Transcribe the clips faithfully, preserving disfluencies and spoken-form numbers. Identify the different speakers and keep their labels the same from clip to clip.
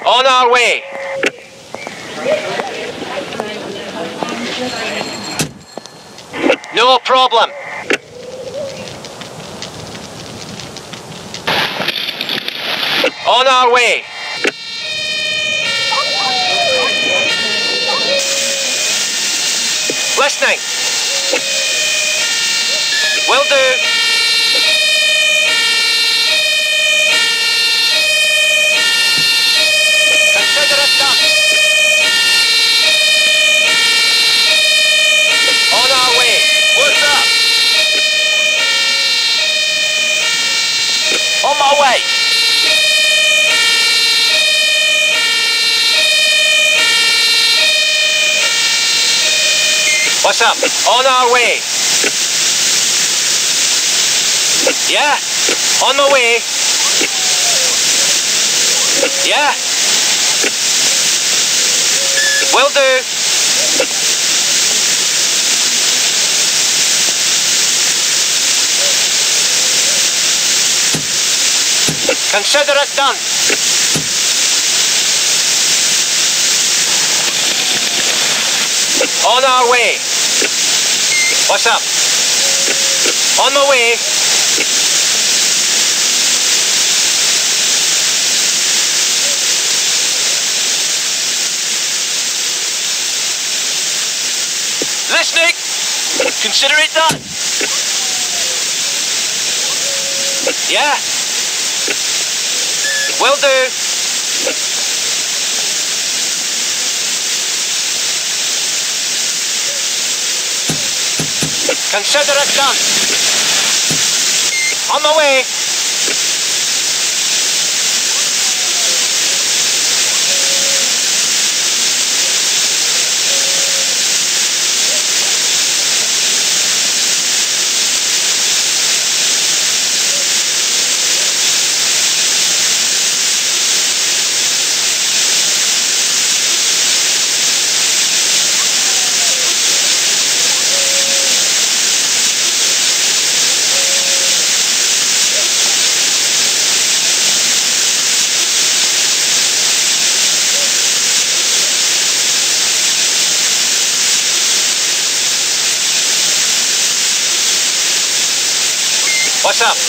Speaker 1: On our way. No problem. On our way. Listening. Will do. Consider it done. On our way. What's up? On my way. What's up? On our way. Yeah? On my way. Yeah? Will do. Consider it done. On our way. What's up? On my way. Listening. Consider it done. Yeah. Will do. Consider it done. On my way. What's up?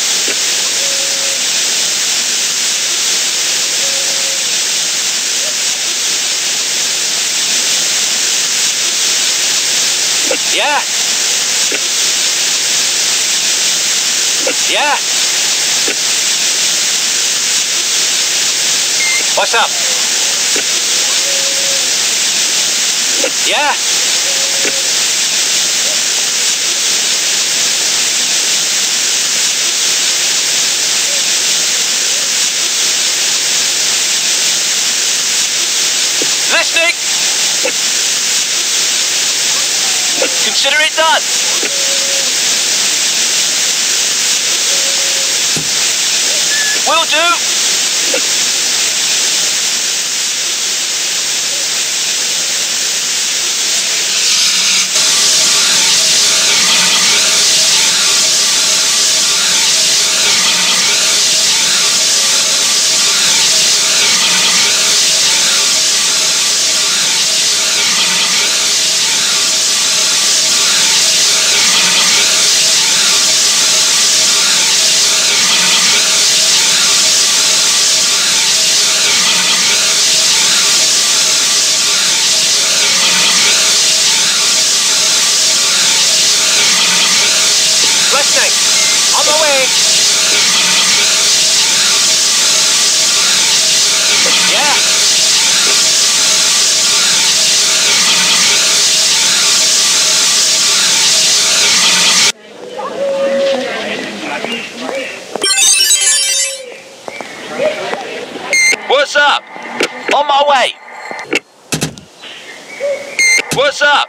Speaker 1: Yeah? Yeah? What's up? Yeah? Listening. Consider it done. Will do. Listening. On my way. Yeah. What's up? On my way. What's up?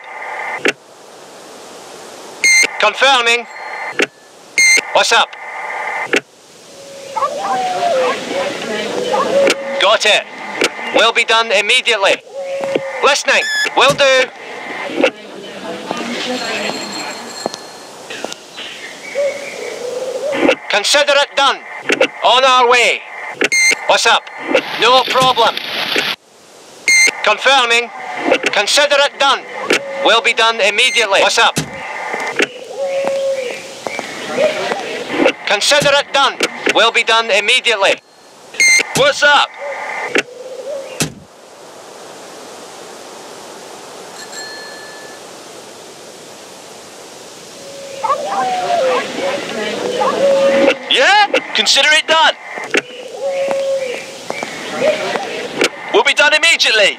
Speaker 1: Confirming. What's up? Got it. Will be done immediately. Listening. Will do. Consider it done. On our way. What's up? No problem. Confirming. Consider it done. Will be done immediately. What's up? Consider it done. Will be done immediately. What's up?
Speaker 2: Yeah? Consider it done. Will be done immediately.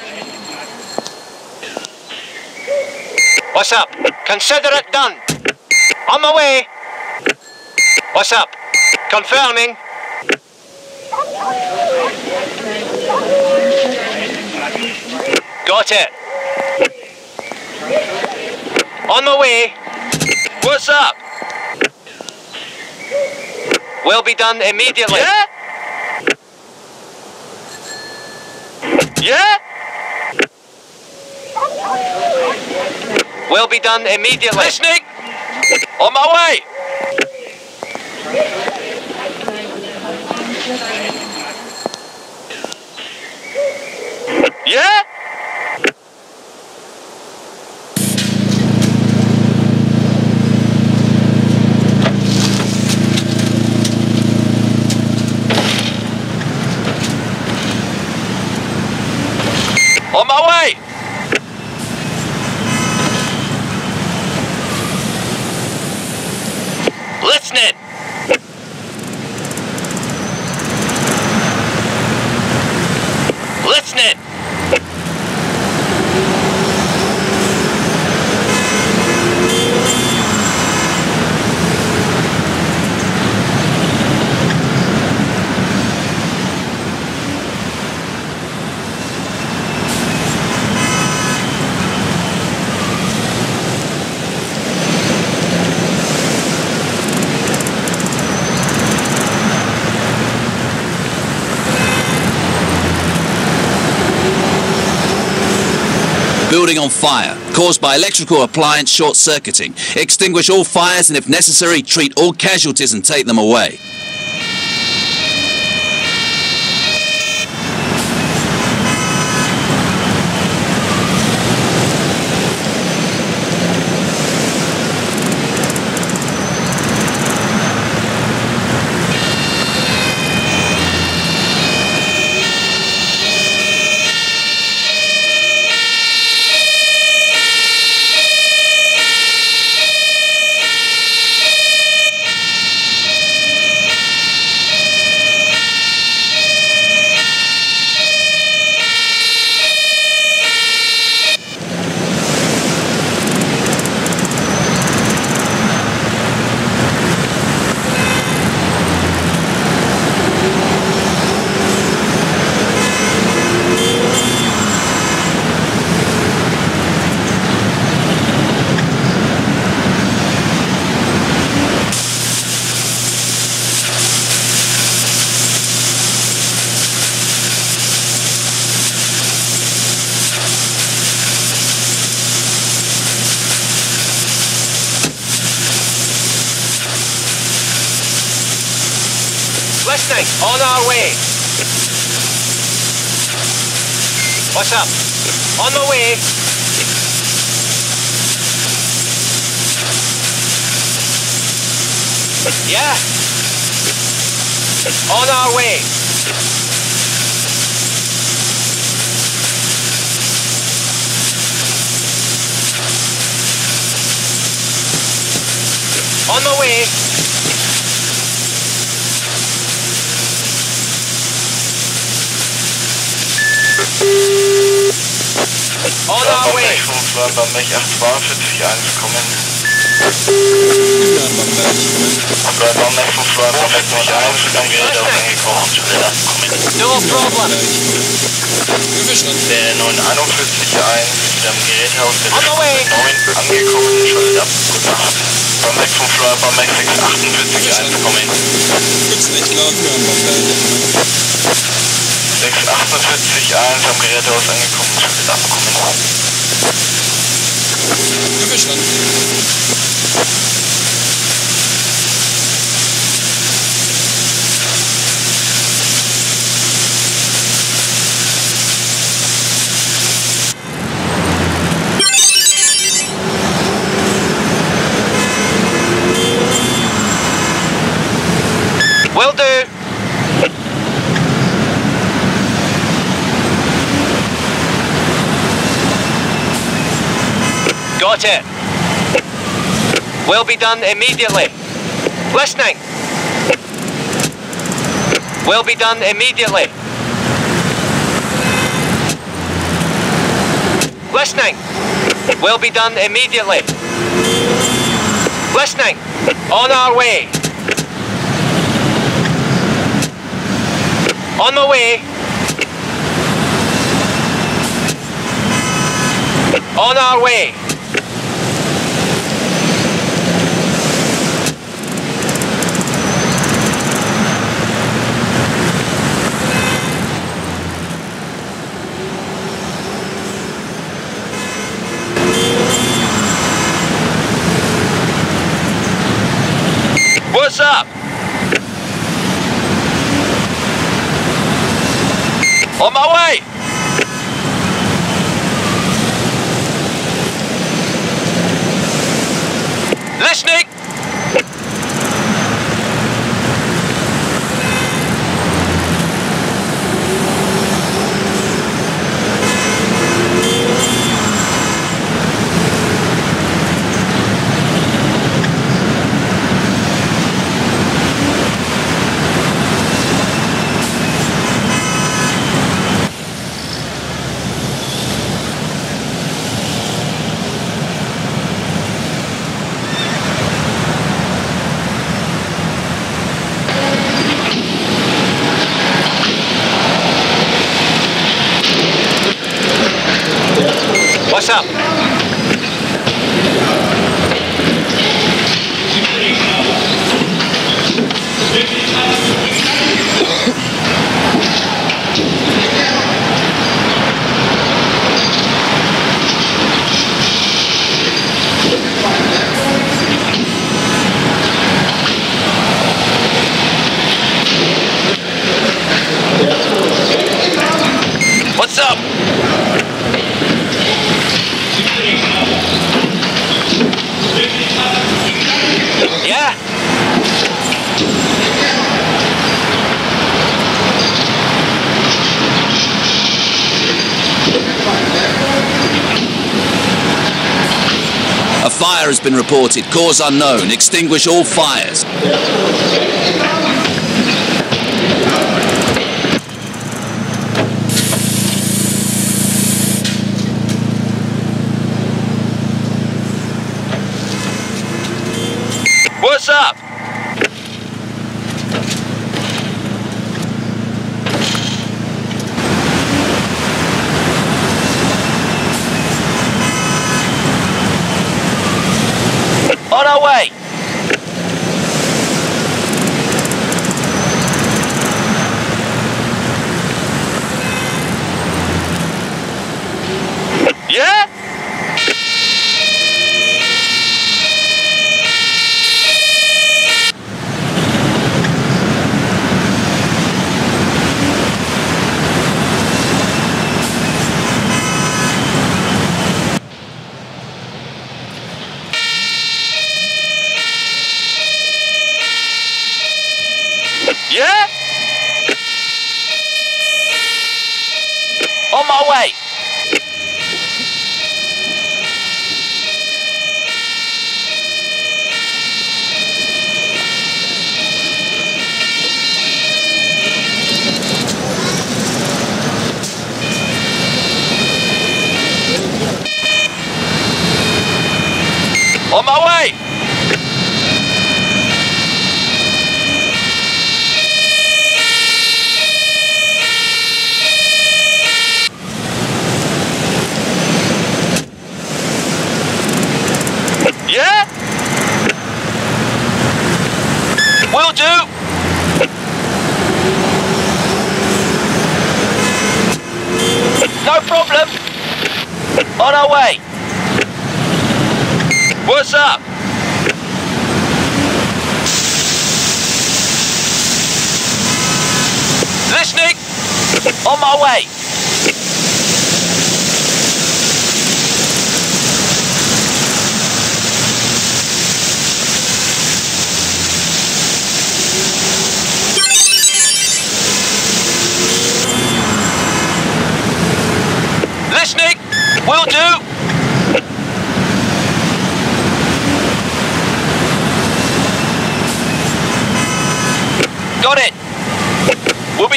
Speaker 1: What's up? Consider it done. On my way. What's up? Confirming. Got it. On my way.
Speaker 2: What's up?
Speaker 1: Will be done immediately.
Speaker 2: Yeah? Yeah?
Speaker 1: Will be done immediately.
Speaker 2: Listening. On my way. Yeah? On my way. Listening. Listening.
Speaker 3: Building on fire, caused by electrical appliance short-circuiting. Extinguish all fires and if necessary, treat all casualties and take them away.
Speaker 1: Listening. On our way. What's up? On my way. Yeah. On our way. On my way. On our way.
Speaker 4: Bamberg zweiundvierzig eins kommen. Bamberg von zweiundvierzig eins ist am Gerät auch angekommen.
Speaker 1: No problem.
Speaker 4: Der neunundeinundvierzig eins ist am Geräthaus der
Speaker 1: On the way.
Speaker 4: neun angekommen. Schaltet ab. Gute Nacht. Bamberg von Flyer, Bamberg sechs achtundvierzig eins kommen.
Speaker 5: Gibt's nicht laut hören,
Speaker 4: sechs achtundvierzig eins am Geräthaus angekommen. Schaltet ab. Kommen.
Speaker 5: Ja, verstanden.
Speaker 1: Got it. Will be done immediately. Listening. Will be done immediately. Listening. Will be done immediately. Listening. On our way. On the way. On our way.
Speaker 2: What's up? On my way! Listening!
Speaker 1: What's up?
Speaker 2: What's up?
Speaker 1: Yeah?
Speaker 3: A fire has been reported. Cause unknown. Extinguish all fires.
Speaker 2: What's up? On our way! Yeah? Yeah? On my way! On my way! Yeah? Will do! No problem! On our way! What's up? Listening! On my way! Listening! Will do!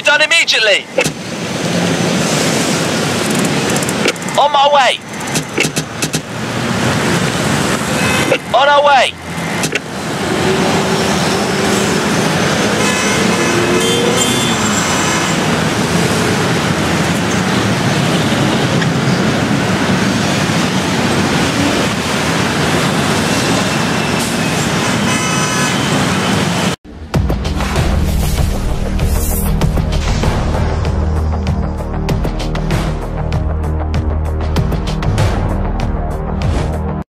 Speaker 2: done immediately. On my way. On our way.